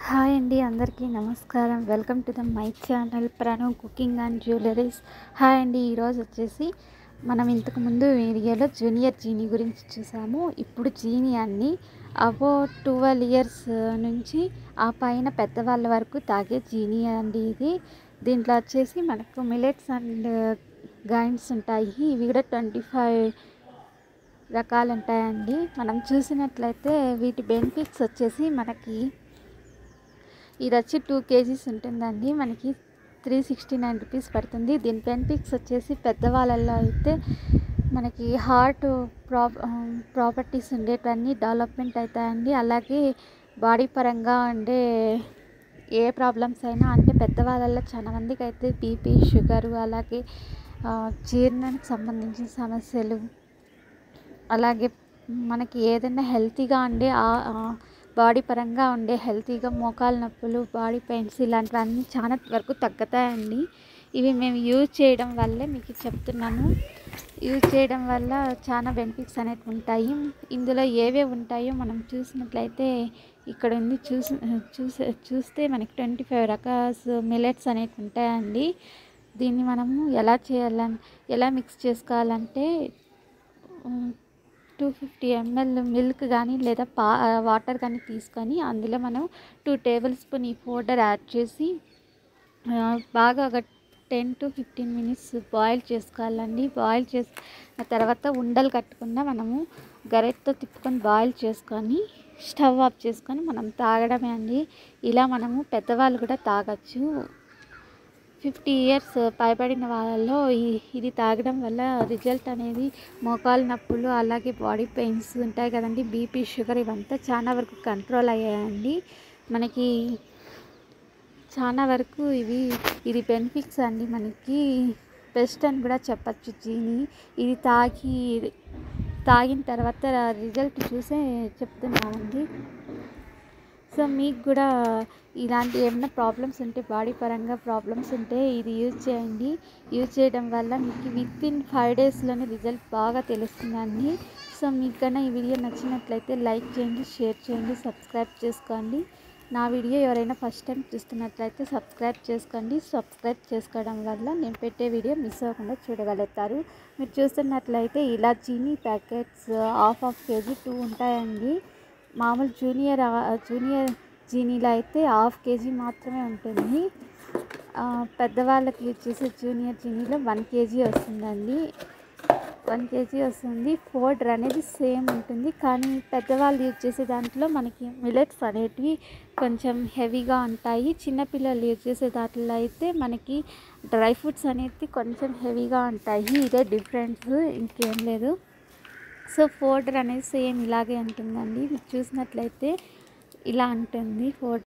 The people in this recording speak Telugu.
హాయ్ అండి, అందరికీ నమస్కారం. Welcome to my channel Pranav cooking and jewelleries. Hi అండి, ఈరోజు వచ్చేసి మనం ఇంతకుముందు వీడియోలో జూనియర్ జీనీ గురించి చూసాము. ఇప్పుడు జీనీ అన్ని అబో 12 ఇయర్స్ నుంచి ఆ పైన పెద్దవాళ్ళ వరకు తాగే జీనీ అండి ఇది. దీంట్లో వచ్చేసి మనకు మిలెట్స్ అండ్ గ్రైన్స్ ఉంటాయి. ఇవి కూడా 25 రకాలు ఉంటాయండి. మనం చూసినట్లయితే వీటి బెనిఫిట్స్ వచ్చేసి మనకి ఇది వచ్చి 2 కేజీస్ ఉంటుందండి. మనకి 369 రూపీస్ పడుతుంది. దీని బెనిఫిట్స్ వచ్చేసి పెద్దవాళ్ళల్లో అయితే మనకి హార్ట్ ప్రాపర్టీస్ ఉండేటన్నీ డెవలప్మెంట్ అవుతాయండి. అలాగే బాడీ పరంగా ఉండే ఏ ప్రాబ్లమ్స్ అయినా, అంటే పెద్దవాళ్ళల్లో చాలా మందికి అయితే బీపీ, షుగరు, అలాగే జీర్ణానికి సంబంధించిన సమస్యలు, అలాగే మనకి ఏదైనా హెల్తీగా ఉండే బాడీ పరంగా ఉండే హెల్తీగా మోకాలు నొప్పులు, బాడీ పెయిన్స్ ఇలాంటివన్నీ చాలా వరకు తగ్గుతాయండి. ఇవి మేము యూజ్ చేయడం వల్లే మీకు చెప్తున్నాను. యూజ్ చేయడం వల్ల చాలా బెనిఫిట్స్ అనేవి ఉంటాయి. ఇందులో ఏవే ఉంటాయో మనం చూసినట్లయితే ఇక్కడ ఉంది. చూస్తే మనకి 25 రకాల మిల్లెట్స్ అనేవి ఉంటాయండి. దీన్ని మనము ఎలా మిక్స్ చేసుకోవాలంటే 250 ml మిల్క్ కానీ లేదా వాటర్ కానీ తీసుకొని అందులో మనం 2 టేబుల్ స్పూన్ ఈ పౌడర్ యాడ్ చేసి బాగా ఒక 10 to 15 minutes బాయిల్ చేసుకోవాలండి. బాయిల్ చేసిన తర్వాత ఉండలు కట్టకుండా మనము గరెట్తో తిప్పుకొని బాయిల్ చేసుకొని స్టవ్ ఆఫ్ చేసుకొని మనం తాగడమే అండి. ఇలా మనము పెద్దవాళ్ళు కూడా తాగొచ్చు. 50 ఇయర్స్ పైబడిన వాళ్ళలో ఇది తాగడం వల్ల రిజల్ట్ అనేది మోకాలు నొప్పులు, అలాగే బాడీ పెయిన్స్ ఉంటాయి కదండి, బీపీ, షుగర్ ఇవంతా చాలా వరకు కంట్రోల్ అయ్యాయండి. మనకి చాలా వరకు ఇది బెనిఫిట్స్ అండి. మనకి బెస్ట్ అని కూడా చెప్పచ్చు జీనీ. ఇది తాగిన తర్వాత రిజల్ట్ చూసే చెప్తున్నామండి. సో మీకు కూడా ఇలాంటి ఏమైనా ప్రాబ్లమ్స్ ఉంటే, బాడీ పరంగా ప్రాబ్లమ్స్ ఉంటే ఇది యూజ్ చేయండి. యూజ్ చేయడం వల్ల మీకు వితిన్ 5 డేస్లోనే రిజల్ట్ బాగా తెలుస్తుందండి. సో మీకు కన్నా ఈ వీడియో నచ్చినట్లయితే లైక్ చేయండి, షేర్ చేయండి, సబ్స్క్రైబ్ చేసుకోండి. నా వీడియో ఎవరైనా ఫస్ట్ టైం చూస్తున్నట్లయితే సబ్స్క్రైబ్ చేసుకోండి. సబ్స్క్రైబ్ చేసుకోవడం వల్ల నేను పెట్టే వీడియో మిస్ అవ్వకుండా చూడగలుగుతారు. మీరు చూస్తున్నట్లయితే ఇలా జీనీ ప్యాకెట్స్ హాఫ్ కేజీ 2 ఉంటాయండి. మామూలు జూనియర్ జీనీలో అయితే 1/2 కేజీ మాత్రమే ఉంటుంది. పెద్దవాళ్ళకి యూజ్ చేసే జూనియర్ జీనీలో 1 కేజీ వస్తుందండి. 1 కేజీ వస్తుంది. పౌడర్ అనేది సేమ్ ఉంటుంది, కానీ పెద్దవాళ్ళు యూజ్ చేసే దాంట్లో మనకి మిల్లెట్స్ అనేటివి కొంచెం హెవీగా ఉంటాయి. చిన్నపిల్లలు యూజ్ చేసే దాంట్లో అయితే మనకి డ్రై ఫ్రూట్స్ అనేవి కొంచెం హెవీగా ఉంటాయి. ఇదే డిఫరెన్స్, ఇంకేం లేదు. సో పౌడర్ అనేది సేమ్ ఇలాగే ఉంటుందండి. మీరు చూసినట్లయితే ఇలా ఉంటుంది పౌడర్.